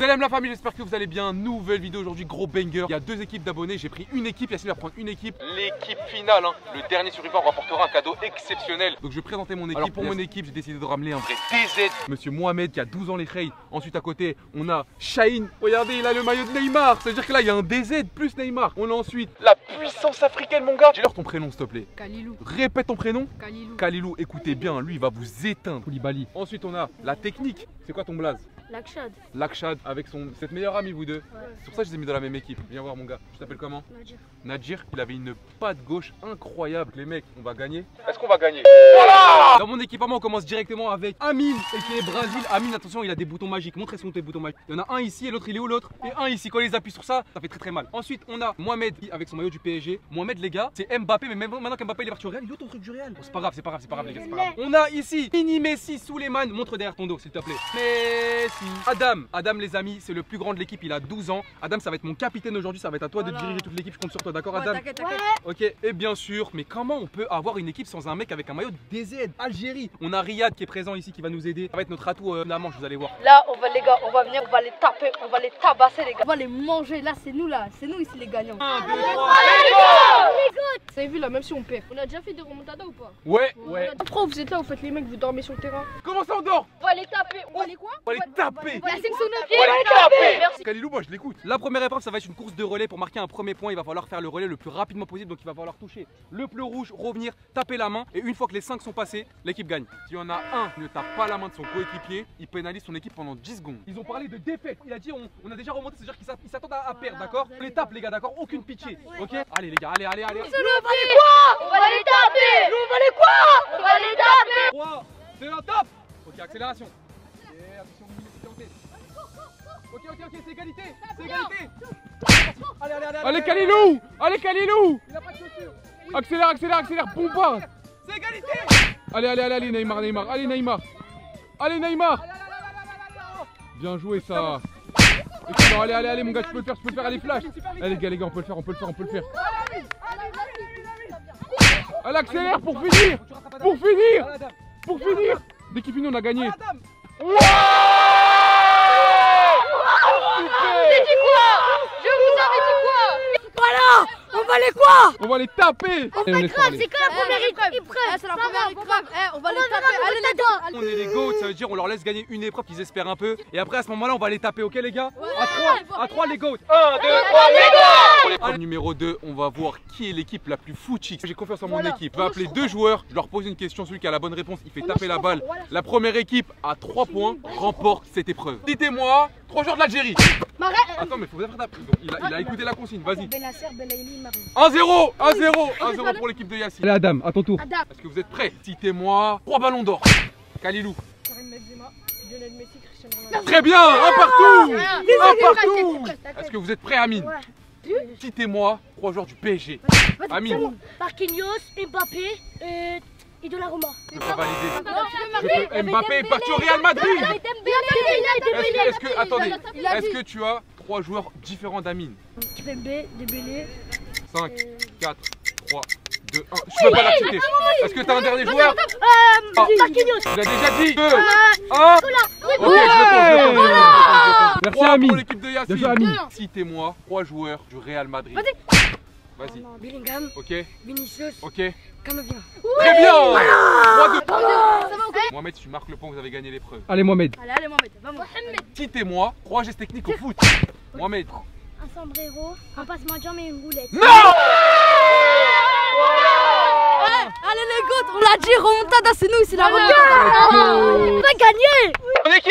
Salam la famille, j'espère que vous allez bien. Nouvelle vidéo aujourd'hui, gros banger. Il y a deux équipes d'abonnés, j'ai pris une équipe, Yacine va prendre une équipe. L'équipe finale, le dernier survivant remportera un cadeau exceptionnel. Donc je vais présenter mon équipe. Alors pour mon équipe, j'ai décidé de ramener un vrai DZ. Monsieur Mohamed qui a 12 ans les Khey. Ensuite à côté, on a Shaheen. Regardez, il a le maillot de Neymar. Ça veut dire que là, il y a un DZ plus Neymar. On a ensuite la puissance africaine, mon gars. Dis-leur ton prénom, s'il te plaît. Kalilou. Répète ton prénom. Kalilou. Kalilou, écoutez bien, lui, il va vous éteindre. Koulibaly. Ensuite, on a la technique. C'est quoi ton blaze? Lakshad. Lakshad avec cette meilleure amie, vous deux. Ouais. C'est pour ça que je les ai mis dans la même équipe. Viens voir mon gars. Tu t'appelles comment? Nadir. Nadir, il avait une patte gauche incroyable. Les mecs, on va gagner. Est-ce qu'on va gagner? Voilà! Dans mon équipement, on commence directement avec Amine et qui est Brésil. Amine, attention, il a des boutons magiques. Montrez son tes boutons magiques. Il y en a un ici et l'autre, il est où l'autre? Et un ici. Quand il les appuie sur ça, ça fait très très mal. Ensuite, on a Mohamed avec son maillot du PSG. Mohamed, les gars, c'est Mbappé, mais même maintenant qu'Mbappé il est parti au Real, il est où ton truc du Real? Oh, c'est pas grave, c'est pas grave, c'est pas grave, les gars, c'est pas grave. On a ici Mini Messi, Souleymane. Montre derrière ton dos, s'il te plaît. Messi. Adam, les amis, c'est le plus grand de l'équipe, il a 12 ans. Adam, ça va être mon capitaine aujourd'hui, ça va être à toi de diriger toute l'équipe. Je compte sur toi, d'accord, Adam? T'inquiète, t'inquiète. Ok, et bien sûr, mais comment on peut avoir une équipe sans un mec avec un maillot de DZ? Algérie. On a Riyad qui est présent ici, qui va nous aider. Ça va être notre atout de la manche, vous allez voir. Là, on va les gars, on va venir, on va les taper, on va les tabasser les gars. On va les manger, là c'est nous ici les gagnants. 1, 2, 3. Vous avez vu là, même si on perd. On a déjà fait des remontadas ou pas? Ouais. Pourquoi vous êtes là, vous faites les mecs, vous dormez sur le terrain? Comment ça on dort? On va les taper, on va les quoi? On va les taper. Yacine Sounou. Merci. Kalilou, moi je l'écoute. La première épreuve, ça va être une course de relais. Pour marquer un premier point, il va falloir faire le relais le plus rapidement possible. Donc il va falloir toucher le bleu rouge, revenir, taper la main. Et une fois que les 5 sont passés, l'équipe gagne. S'il y en a un qui ne tape pas la main de son coéquipier, il pénalise son équipe pendant 10 secondes. Ils ont parlé de défaite. Il a dit on a déjà remonté, c'est-à-dire qu'ils s'attendent à perdre, d'accord? On les tape les gars, d'accord? Aucune pitié. Ok? Allez les gars, allez. On va les quoi? On va les taper. Nous on va les quoi? On va les taper. 3, c'est la tape. Ok, accélération. Ok, attention, Ok, c'est égalité. C'est égalité. Allez Kalilou. Allez Kalilou. Il a pas de chaussures. Accélère, pompa. C'est égalité. Allez Neymar. Allez Neymar. Bien joué ça. Excellent, allez mon gars, tu peux le faire, allez flash. Allez les gars, on peut le faire. Allez, accélère pour finir. Dès qu'il finit, on a gagné. Je vous avais dit quoi? Voilà, on va les quoi? On va les taper. C'est que la première épreuve. C'est la première épreuve. On va les taper. Allez les gars. On est les GOAT, ça veut dire on leur laisse gagner une épreuve qu'ils espèrent un peu. Et après à ce moment là on va les taper, ok les gars? À 3 les GOAT. 1, 2, 3 les GOAT. Numéro 2, on va voir qui est l'équipe la plus fouchi. J'ai confiance en mon équipe. Je vais appeler deux joueurs, je leur pose une question, celui qui a la bonne réponse il fait taper la balle. La première équipe à 3 points remporte cette épreuve. Dites-moi 3 joueurs de l'Algérie. Attends mais faut vous faire taper. Il a écouté la consigne, vas-y. 1-0 pour l'équipe de Yacine. Allez Adam, à ton tour. Est-ce que vous êtes prêts? Citez-moi 3 ballons d'or. Kalilou. Très bien, un partout. Est-ce que vous êtes prêts Amine? Citez-moi 3 joueurs du PSG. Amine. Marquinhos, Mbappé et Donnarumma. Je peux pas valider. Mbappé est parti au Real Madrid. Est-ce que tu as 3 joueurs différents d'Amine? Kipembe, Dembélé. 5, 4, 3, 2, 1. Je peux pas l'accepter. Est-ce que tu as un dernier joueur? Marquinhos. Tu l'as déjà dit. 2, 1. Ok, je le compte. Merci Amine. Pour l'équipe de Yacine. Citez-moi 3 joueurs du Real Madrid. Vas-y. Bellingham. Ok. Vinicius. Ok. Camavinga. Très bien. 3, 2. Mohamed, si tu marques le point, vous avez gagné l'épreuve. Allez Mohamed. Allez Mohamed, vamos. Citez-moi 3 gestes techniques au foot. Mohamed. Un sombrero, un passement de jambe et une roulette. Non. Allez les gars, on l'a dit, remontada, c'est nous ici la remontada. On va gagner. On est qui?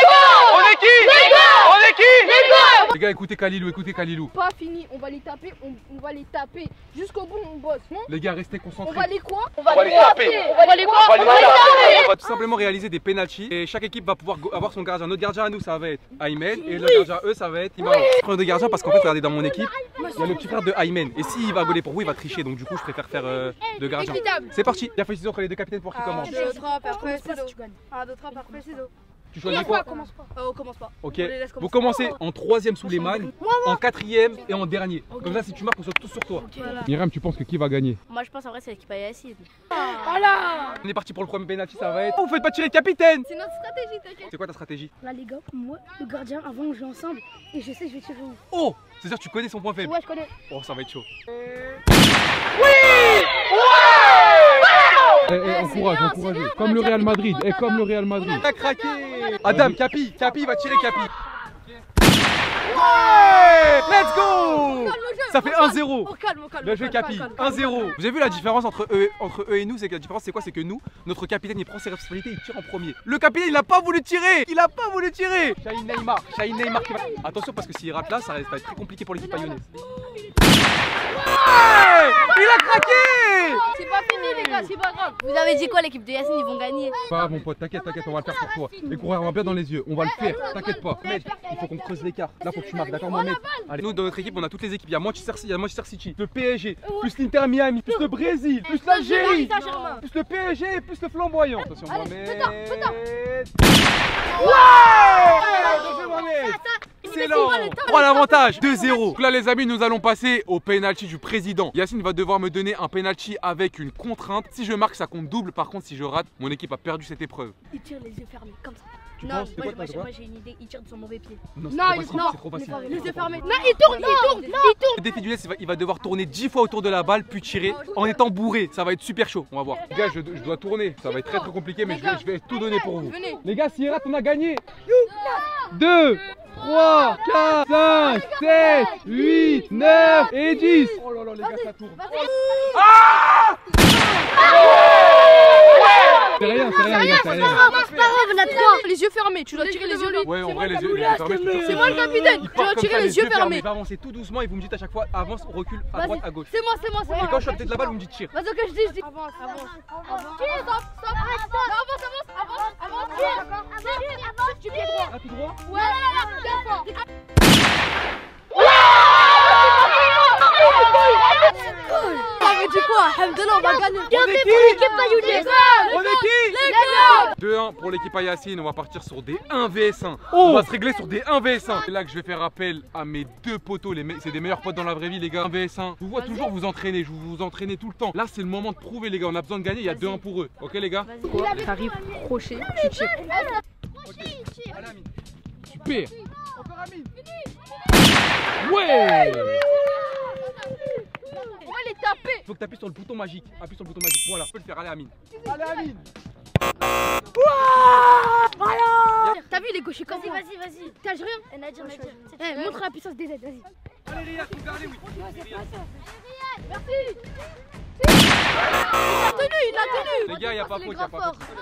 Les gars, écoutez Kalilou. Pas fini, on va les taper, on va les taper. Jusqu'au bout on bosse, non? Les gars, restez On concentrés. va les quoi? On va les taper. On va les quoi? On va tout simplement réaliser des penalties et chaque équipe va pouvoir avoir son gardien. Notre gardien à nous, ça va être Aymen et notre gardien à eux, ça va être Imam. Je prends deux gardiens parce qu'en fait, regardez, dans mon équipe, il y a le petit frère de Aymen. Et s'il va gauler pour vous, il va tricher. Donc du coup, je préfère faire deux gardiens. C'est parti. Il y a fait entre les deux capitaines pour qui commence. 1, 2, 3, après ciseaux. 1, 2, 3, après ciseaux. Tu choisis quoi? On commence pas. Ok. On les laisse Vous commencer. commencez en 3ème Souleymane, en 4ème et en dernier. Comme ça, si tu marques, on saute tous sur toi. Voilà. Myriam, tu penses que qui va gagner? Moi je pense en vrai c'est l'équipe à Yacine. Voilà. On est parti pour le premier penalty, ça va être. Oh, vous faites pas tirer le capitaine! C'est notre stratégie, t'inquiète. C'est quoi ta stratégie? Là les gars, moi, le gardien, avant on joue ensemble et je sais je vais tirer où. Oh! C'est-à-dire que tu connais son point faible. Ouais je connais. Oh, ça va être chaud. Encourage, encourage. Comme le Real Madrid. Et comme le Real Madrid. Il a craqué. Adam, Capi va tirer Capi. Ouais! Let's go! Ça fait 1-0. Bien joué Capi, 1-0. Vous avez vu la différence entre eux et nous? C'est que la différence c'est quoi? C'est que nous, notre capitaine il prend ses responsabilités, il tire en premier. Le capitaine il a pas voulu tirer. Il a pas voulu tirer. Shaheen Neymar qui va... Attention parce que s'il rate là, ça va être très compliqué pour l'équipe lyonnaise. Ouais! Il a craqué! C'est pas fini les gars, c'est pas grave. Vous avez dit quoi, l'équipe de Yacine ils vont gagner? Pas mon pote, t'inquiète, on va le faire pour toi. Et courir bien dans les yeux, on va le faire, t'inquiète pas. Mohamed, il faut qu'on creuse l'écart. Là faut que tu marques, d'accord Mohamed? Allez, nous dans notre équipe on a toutes les équipes. Il y a Manchester City, le PSG, plus l'Inter Miami, plus le Brésil, plus l'Algérie, plus le PSG et plus le flamboyant. Attention Mohamed. Ouais! Excellent! On prend l'avantage, 2-0. Donc là les amis, nous allons passer au penalty du président. Yacine va devoir me donner un penalty avec une contrainte. Si je marque, ça compte double. Par contre, si je rate, mon équipe a perdu cette épreuve. Il tire les yeux fermés, comme ça. Non, moi j'ai une idée, il tire de son mauvais pied. Non, c'est trop facile. Les yeux fermés. Non, il tourne. Le défi du laisse, il va devoir tourner 10 fois autour de la balle, puis tirer en étant bourré. Ça va être super chaud, on va voir. Les gars, je dois tourner. Ça va être très compliqué, mais je vais tout donner pour vous. Les gars, s'il rate, on a gagné. 2, 3, 4, 5, 7, 8, 9 et 10. Oh là là, les gars, ça tourne. Ah! C'est rien, les gars, c'est rien. On a 3. Les yeux fermés, tu dois tirer les yeux. Ouais, en vrai, les yeux fermés. C'est moi le capitaine, tu dois tirer les yeux fermés. Il va avancer tout doucement et vous me dites à chaque fois avance ou recule à droite, à gauche. C'est moi. Et quand je suis à côté de la balle, vous me dites tire. Vas-y, ok, je dis. Avance. Avance. Tu pied droit. Ah, tout droit? Ouais, t'avais dit quoi? Alhamdoulilah, on va gagner. On est qui? 2-1 pour l'équipe à Yacine, on va partir sur des 1 vs 1. On va se régler sur des 1 vs 1. C'est là que je vais faire appel à mes deux potos, c'est des meilleurs potes dans la vraie vie les gars. 1 vs 1. Je vous vois toujours vous entraîner, vous entraînez tout le temps. Là c'est le moment de prouver les gars, on a besoin de gagner, il y a 2-1 pour eux. Ok les gars? T'arrives, crochet, tu tires. Allez Amine. Super. Encore Amine. Ouais. On va les taper. Faut que tu appuies sur le bouton magique. Appuie sur le bouton magique. Voilà, tu peux le faire. Allez Amine. Allez Amine. T'as vu les gauchers comme Vas-y. T'as rien. Nadir. Montre la puissance des aides, vas-y. Allez Riyad, regardez, oui. Merci. Il a tenu. Les gars, il n'y a pas faute, Ça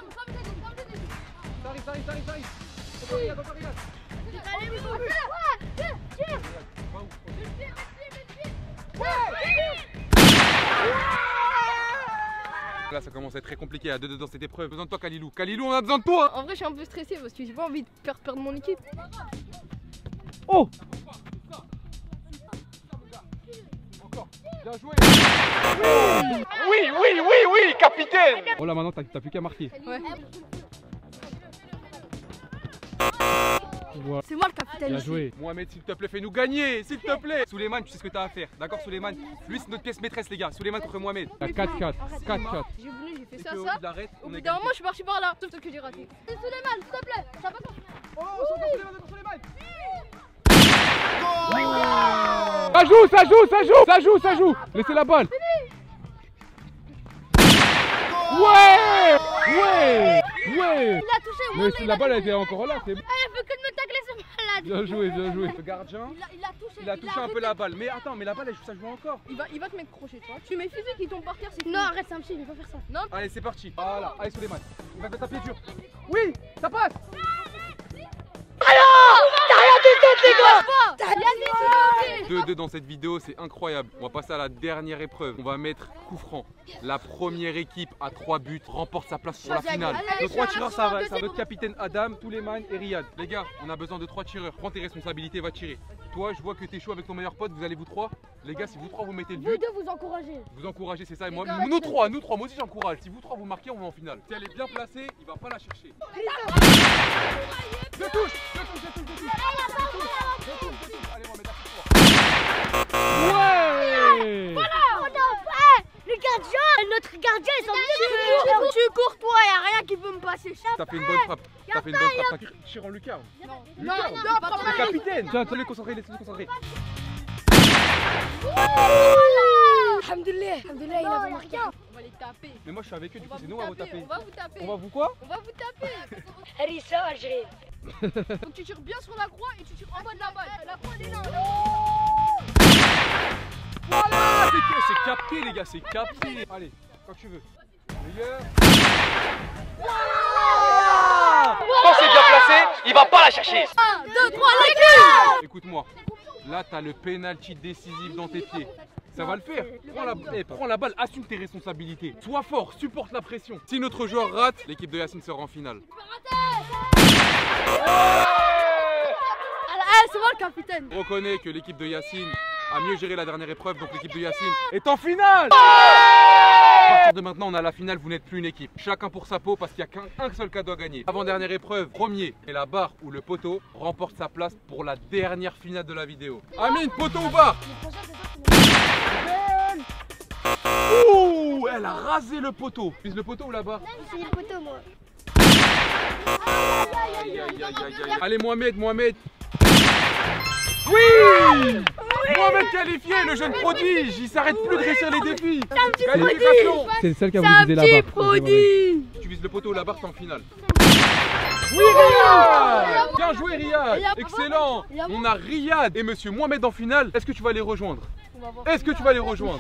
arrive. Encore Riyad. Là ça commence à être très compliqué à 2-2 dans cette épreuve. Besoin de toi Kalilou. Kalilou, on a besoin de toi. En vrai, je suis un peu stressé parce que j'ai pas envie de faire perdre mon équipe. Oh. Encore. Bien joué. Oui, capitaine. Oh là maintenant t'as plus qu'à marquer. Ouais. Voilà. C'est moi le capitaine. Bien joué. Mohamed, s'il te plaît, fais-nous gagner, s'il te plaît. Souleymane, tu sais ce que t'as à faire. D'accord, Souleymane? Lui, c'est notre pièce maîtresse, les gars. Souleymane contre Mohamed. 4-4. 4-4. J'ai voulu, j'ai fait ça. Au bout d'un moment, je suis parti par là. Sauf que j'ai raté. Souleymane, s'il te plaît. Ça va pas. Oh, Souleymane. Ça joue. Laissez la balle. Ouais. Il a touché. Mais si la balle elle était encore là, c'est bon. Il fait que de me tacler, ce malade. Bien joué. Le gardien, il a touché un peu la balle. Mais attends, la balle, ça joue encore. Il va te mettre crochet, toi. Tu mets physique, il tombe par terre, c'est Non, arrête, c'est un petit, il va pas faire ça. Non. Allez, c'est parti. Voilà, allez, Souleymane. Il va te taper dur. Oui, ça passe. Alors, t'as rien du tout, les gars. Yacine, 2-2 dans cette vidéo, c'est incroyable. On va passer à la dernière épreuve. On va mettre coup franc. La première équipe à 3 buts remporte sa place pour la finale. Nos 3 tireurs, ça va être capitaine Adam, Touleman et Riyad. Les gars, on a besoin de 3 tireurs. Prends tes responsabilités, va tirer. Toi, je vois que t'es chaud avec ton meilleur pote. Vous allez vous 3. Les gars, si vous 3 vous mettez le but. Vous deux vous encouragez. Vous encouragez, c'est ça. Et moi, nous 3, moi aussi j'encourage. Si vous 3 vous marquez, on va en finale. Si elle est bien placée, il va pas la chercher. Je touche. Allez, on va mettre la petite. Ouais. Le gardien, notre gardien, ils sont mieux. Tu cours toi, y'a rien qui peut me passer. T'as fait une bonne frappe. T'as fait une bonne frappe. Tire en lucarne. Non, Le capitaine. Tiens, laissez-le concentrer, laissez-le concentrer. Alhamdoulilah, il a marqué. On va les taper. Mais moi je suis avec eux, du coup c'est nous on va vous taper. On va vous taper. On va vous quoi? On va vous taper. Harissa, Algérie. Donc tu tires bien sur la croix et tu tires en bas de la balle. La croix elle est là. Voilà, c'est capté les gars, c'est capté. Allez, quand tu veux. Les gars. Quand c'est bien placé, il va pas la chercher. 1, 2, 3, les gars. Écoute-moi, là t'as le penalty décisif dans tes pieds. Ça va le faire. Prends la balle, assume tes responsabilités. Sois fort, supporte la pression. Si notre joueur rate, l'équipe de Yacine sera en finale. C'est moi le capitaine. On reconnaît que l'équipe de Yacine a mieux géré la dernière épreuve, donc l'équipe de Yacine est en finale. À partir de maintenant, on a la finale, vous n'êtes plus une équipe. Chacun pour sa peau parce qu'il n'y a qu'un seul cadeau à gagner. Avant-dernière épreuve, premier, et la barre ou le poteau remporte sa place pour la dernière finale de la vidéo. Amine, poteau ou barre? Ouh, elle a rasé le poteau. Vise le poteau ou la barre? C'est le poteau, moi. Aïe, aïe, aïe, aïe, aïe. Allez Mohamed. Oui, Mohamed qualifié, le jeune prodige. Il s'arrête plus de réussir les défis. Qualification. C'est celle qui a voulu viser la barre. Si tu vises le poteau ou la barre, t'es en finale. Oui Riyad. Bien joué Riyad. Excellent. On a Riyad et monsieur Mohamed en finale. Est-ce que tu vas les rejoindre? Est-ce que tu vas les rejoindre?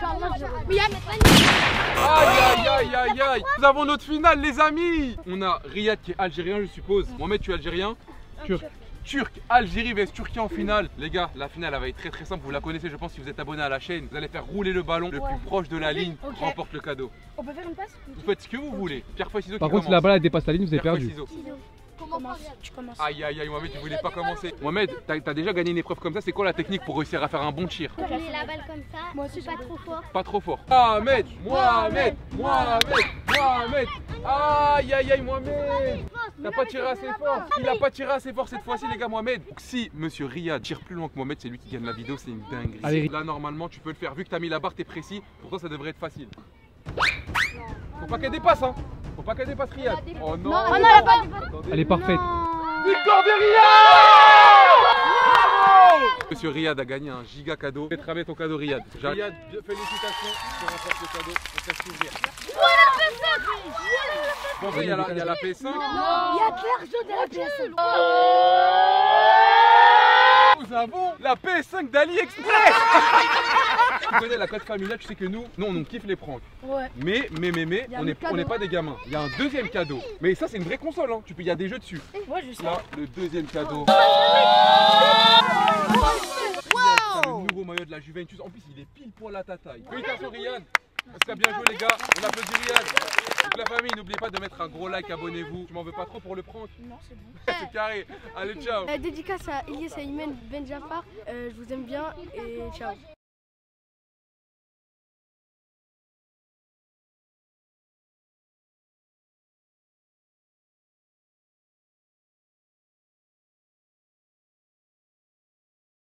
Aïe aïe aïe aïe. Nous avons notre finale les amis. On a Riyad qui est algérien je suppose. Mohamed tu es algérien? Turc, Algérie vs Turquie en finale. Les gars, la finale elle va être très simple, vous la connaissez je pense si vous êtes abonné à la chaîne. Vous allez faire rouler le ballon, le plus proche de la ligne remporte le cadeau. On peut faire une passe? Vous faites ce que vous voulez. Pierre, feuille, ciseaux. Par contre si la balle elle dépasse la ligne vous avez perdu. Tu commences. Aïe aïe aïe Mohamed tu voulais pas commencer. Mohamed, t'as déjà gagné une épreuve comme ça, c'est quoi la technique pour réussir à faire un bon tir? Coller la balle comme ça. Moi aussi, pas trop fort. Pas trop fort. Mohamed. Aïe aïe aïe Mohamed. T'as pas tiré assez fort. Il a pas tiré assez fort cette fois-ci les gars Mohamed. Donc, si monsieur Riyad tire plus loin que Mohamed, c'est lui qui gagne la vidéo, c'est une dinguerie. Allez. Là normalement tu peux le faire. Vu que t'as mis la barre, t'es précis. Pour toi ça devrait être facile. Faut pas qu'elle dépasse hein. Faut pas qu'elle dépasse Riyad. Oh non. Elle est parfaite. Victoire de Riyad. Bravo. Monsieur Riyad a gagné un giga cadeau. Fais travailler ton cadeau Riyad. Riyad, félicitations. Tu remportes le cadeau. On te laisse l'ouvrir. Bon, il y a la PS5. Il y a de l'argent de la PS5. Nous avons la PS5 d'AliExpress. Tu connais la code familiale, tu sais que nous on kiffe les pranks. Ouais. Mais on n'est pas des gamins. Il y a un deuxième cadeau. Mais ça c'est une vraie console hein. Il y a des jeux dessus. Ouais, je sais. Là, le deuxième cadeau. Le nouveau maillot de la Juventus. En plus il est pile poil à ta taille. Félicitations Riyad. Parce que bien joué les gars. On applaudit Riyad. Donc la famille, n'oubliez pas de mettre un gros like, abonnez-vous. Tu m'en veux pas trop pour le prank? Non, c'est bon. C'est carré. Allez ciao. Dédicace à Ilyes et Imen Ben Jafar. Je vous aime bien et ciao.